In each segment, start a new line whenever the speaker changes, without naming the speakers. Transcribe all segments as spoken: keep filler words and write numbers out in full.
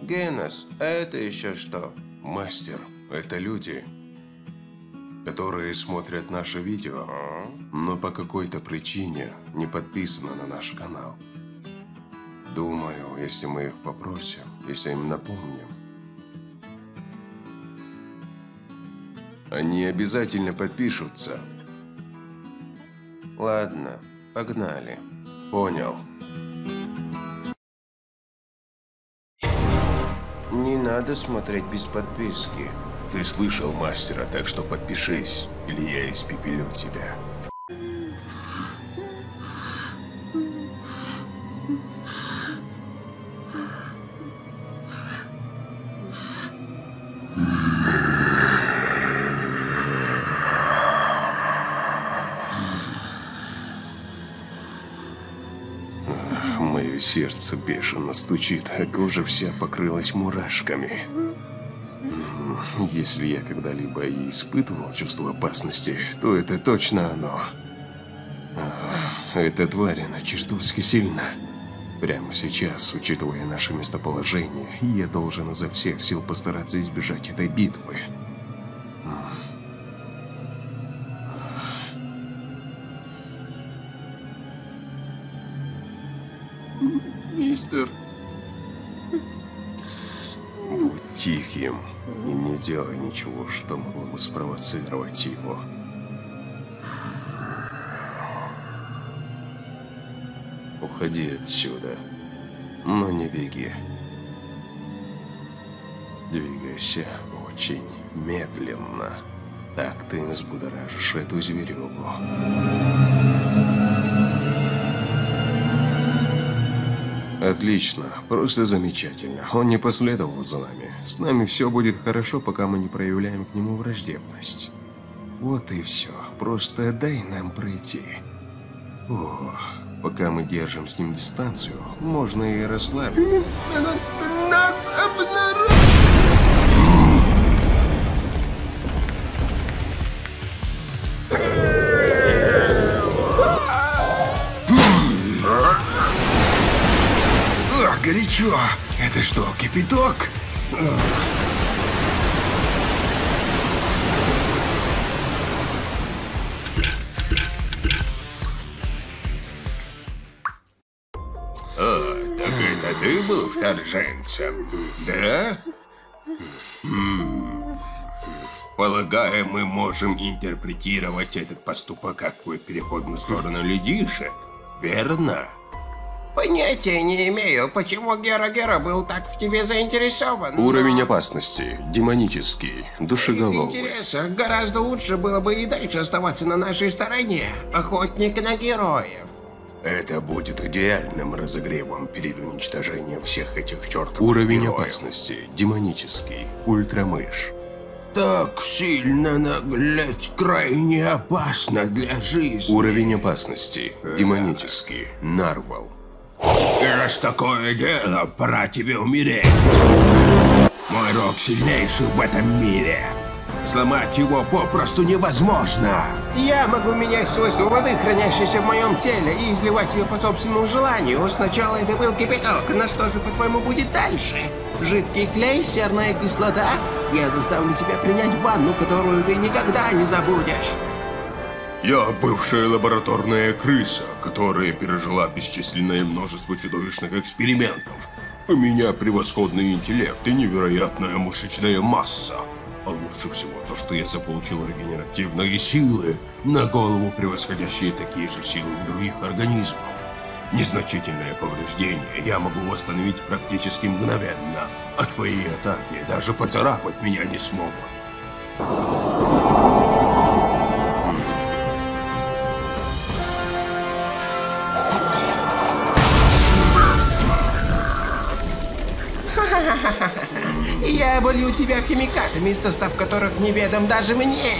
Генос, а это еще что?
Мастер, это люди, которые смотрят наше видео, но по какой-то причине не подписаны на наш канал. Думаю, если мы их попросим, если им напомним, они обязательно подпишутся.
Ладно, погнали.
Понял.
Не надо смотреть без подписки.
Ты слышал мастера, так что подпишись, или я испепелю тебя. Мое сердце бешено стучит, а кожа вся покрылась мурашками. Если я когда-либо и испытывал чувство опасности, то это точно оно. Эта тварь, она чертовски сильна. Прямо сейчас, учитывая наше местоположение, я должен изо всех сил постараться избежать этой битвы.
Мистер...
Тссс, будь тихим и не делай ничего, что могло бы спровоцировать его. Уходи отсюда, но не беги. Двигайся очень медленно. Так ты взбудоражишь эту зверюгу. Отлично, просто замечательно. Он не последовал за нами. С нами все будет хорошо, пока мы не проявляем к нему враждебность. Вот и все. Просто дай нам пройти. Ох, пока мы держим с ним дистанцию, можно и расслабиться.
Нас обнаружили!
Горячо! Это что, кипяток? О, так это ты был вторженцем, да? Полагаю, мы можем интерпретировать этот поступок как твой переход на сторону людишек, верно?
Понятия не имею, почему Гера-Гера был так в тебе заинтересован.
Уровень опасности демонический, душеголовый.
Интересно, гораздо лучше было бы и дальше оставаться на нашей стороне. Охотник на героев.
Это будет идеальным разогревом перед уничтожением всех этих чертовых Уровень героев. Опасности демонический, ультрамышь.
Так сильно наглеть крайне опасно для жизни.
Уровень опасности демонический, нарвал.
И раз такое дело, пора тебе умереть. Мой рог сильнейший в этом мире. Сломать его попросту невозможно. Я могу менять свойства воды, хранящейся в моем теле, и изливать ее по собственному желанию. Сначала это был кипяток, но что же, по-твоему, будет дальше? Жидкий клей, серная кислота? Я заставлю тебя принять ванну, которую ты никогда не забудешь.
Я бывшая лабораторная крыса, которая пережила бесчисленное множество чудовищных экспериментов. У меня превосходный интеллект и невероятная мышечная масса. А лучше всего то, что я заполучил регенеративные силы, на голову превосходящие такие же силы у других организмов. Незначительное повреждение я могу восстановить практически мгновенно, а твои атаки даже поцарапать меня не смогут.
Я оболью тебя химикатами, состав которых неведом даже мне.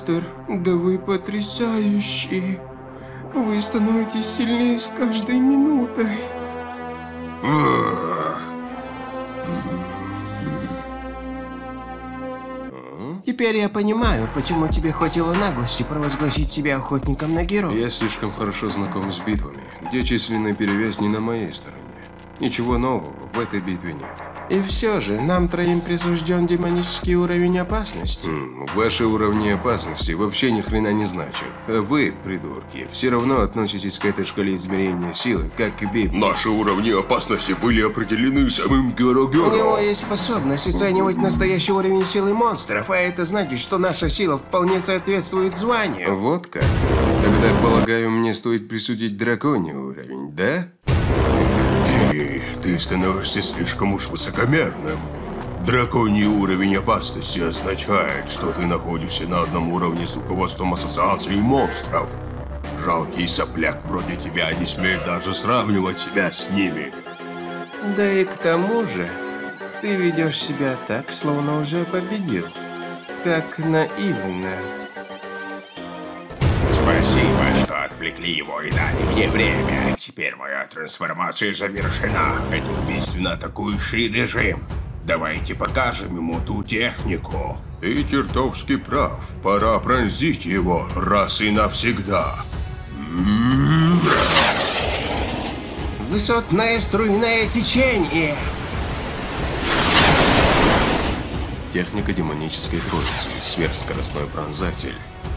мистер, да вы потрясающие. Вы становитесь сильнее с каждой минутой. Теперь я понимаю, почему тебе хватило наглости провозгласить себя охотником на героя.
Я слишком хорошо знаком с битвами, где численный перевес не на моей стороне. Ничего нового в этой битве нет.
И все же, нам троим присужден демонический уровень опасности.
М, Ваши уровни опасности вообще ни хрена не значат. А вы, придурки, все равно относитесь к этой шкале измерения силы, как к Библии. Наши уровни опасности были определены самим
У
Геро-Геро.
него есть способность оценивать настоящий уровень силы монстров, а это значит, что наша сила вполне соответствует званию.
Вот как? Тогда, полагаю, мне стоит присудить драконий уровень, да? Эй, ты становишься слишком уж высокомерным. Драконий уровень опасности означает, что ты находишься на одном уровне с руководством Ассоциации монстров. Жалкий сопляк вроде тебя не смеет даже сравнивать себя с ними.
Да и к тому же, ты ведешь себя так, словно уже победил. Как наивно.
Спасибо, что отвлекли его и дали мне время. Теперь моя трансформация завершена. Это убийственно атакующий режим. Давайте покажем ему ту технику.
Ты чертовски прав. Пора пронзить его раз и навсегда.
Высотное струйное течение.
Техника демонической троицы. Сверхскоростной пронзатель.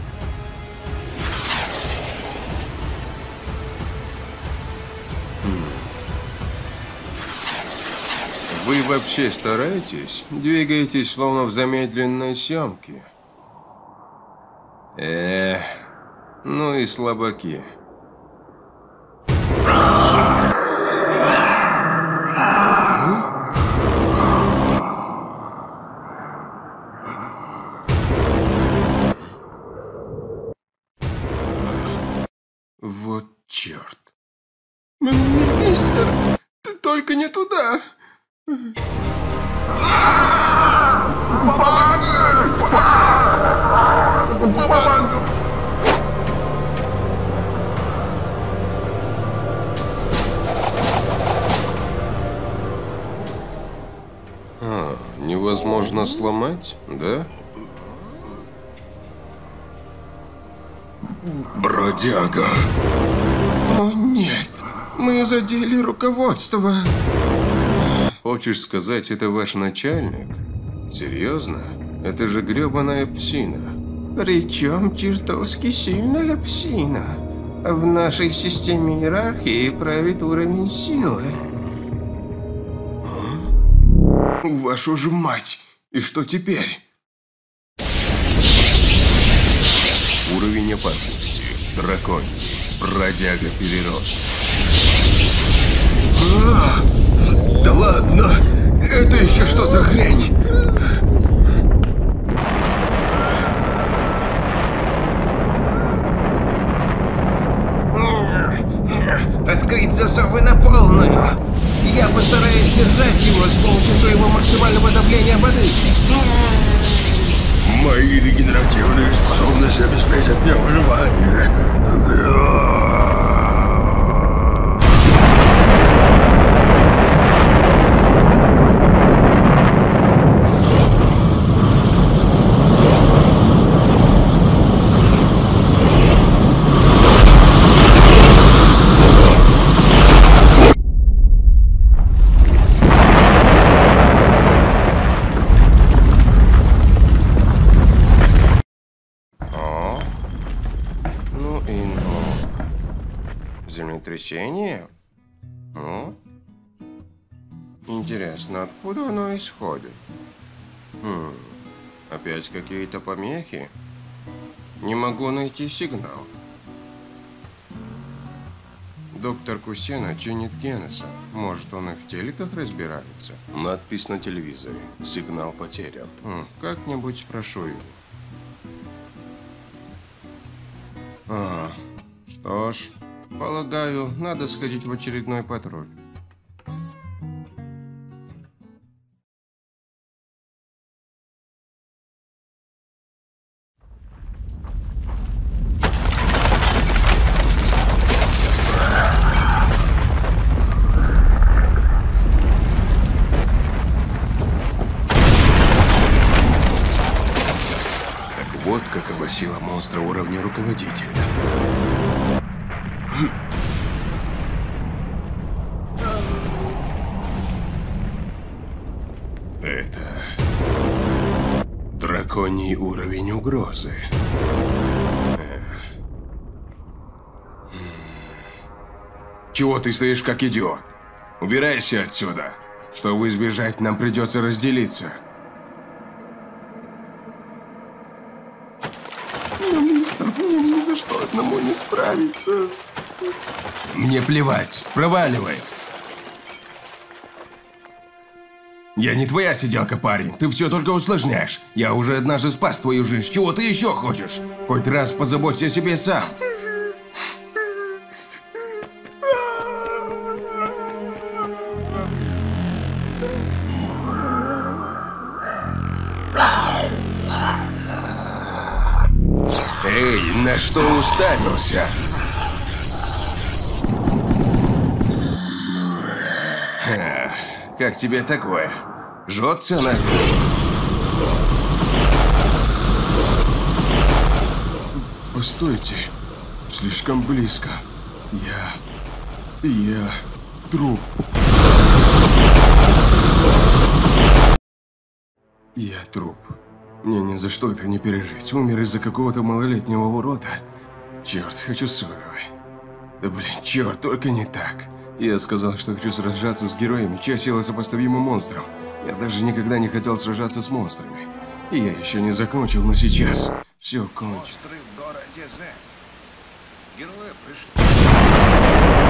Вы вообще стараетесь? Двигаетесь словно в замедленной съемке. Эх, ну и слабаки. Вот черт.
Мистер, ты только не туда.
А, невозможно сломать, да? Бродяга.
О нет, мы задели руководство.
Хочешь сказать, это ваш начальник? Серьезно? Это же грёбаная псина.
Причем чертовски сильная псина. В нашей системе иерархии правит уровень силы.
Вашу же мать! И что теперь? Уровень опасности. Драконий. Бродяга перерос. А, да ладно! Это еще что за хрень?
Открыть засовы на полную. Я постараюсь держать его с помощью своего максимального давления воды.
Мои регенеративные способности обеспечат мне выживание.
Землетрясение? Ну? Интересно, откуда оно исходит? Хм, опять какие-то помехи? Не могу найти сигнал. Доктор Кусена чинит Генеса. Может, он и в телеках разбирается?
Надпись на телевизоре. Сигнал потерян.
Хм, как-нибудь спрошу его. Ага. Что ж, полагаю, надо сходить в очередной патруль. монстра уровня руководителя. Это... драконий уровень угрозы. Чего ты стоишь как идиот? Убирайся отсюда. Чтобы избежать, нам придется разделиться.
Но, мистер, мне ни за что одному не справиться.
Мне плевать. Проваливай. Я не твоя сиделка, парень. Ты все только усложняешь. Я уже однажды спас твою жизнь. Чего ты еще хочешь? Хоть раз позаботься о себе сам. Эй, на что уставился? Ха, как тебе такое? Жжется на...
Постойте. Слишком близко. Я... Я... труп. Я труп. Мне ни за что это не пережить. Умер из-за какого-то малолетнего урода. Черт, хочу содовой. Да блин, черт, только не так. Я сказал, что хочу сражаться с героями, чья сила сопоставима монстрам. Я даже никогда не хотел сражаться с монстрами. И я еще не закончил, но сейчас все кончено.
Монстры в городе З. Герои пришли.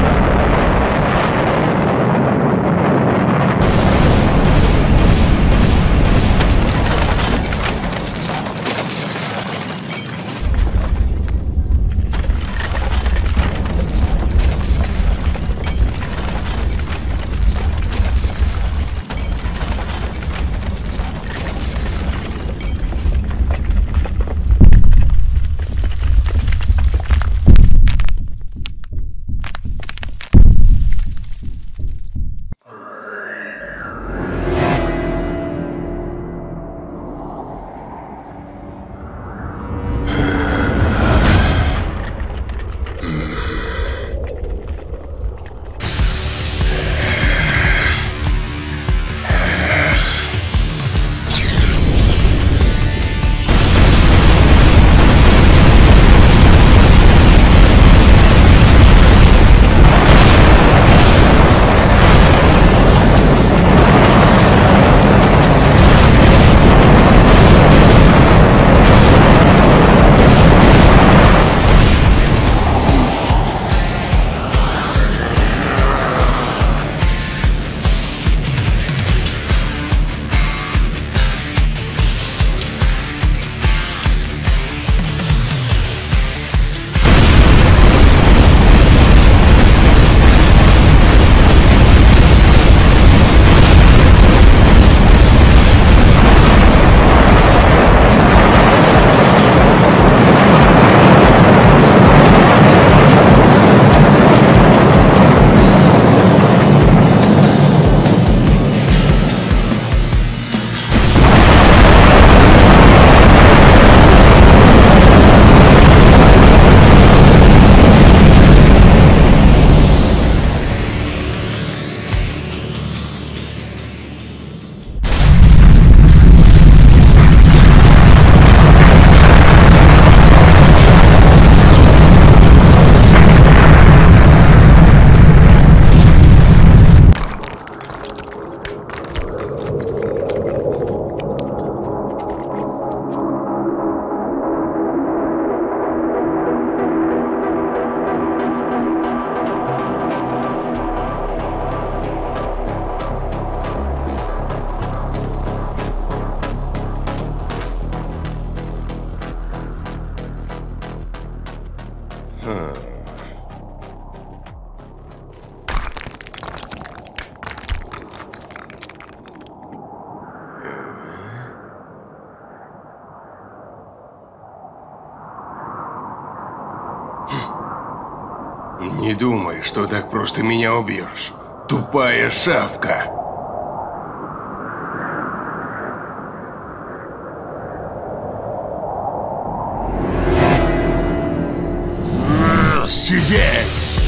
Не думай, что так просто меня убьешь. Тупая шавка.
сидеть!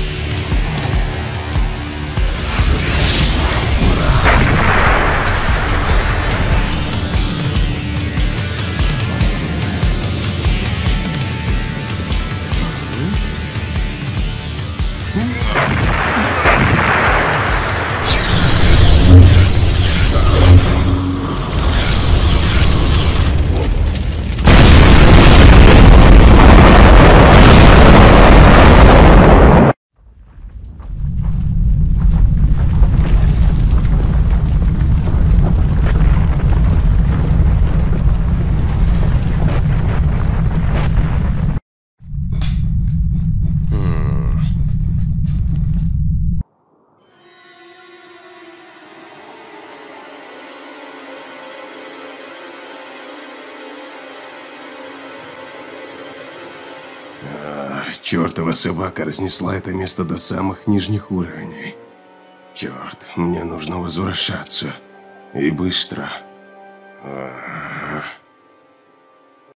Чёртова собака разнесла это место до самых нижних уровней. Черт, мне нужно возвращаться. И быстро. А-а-а.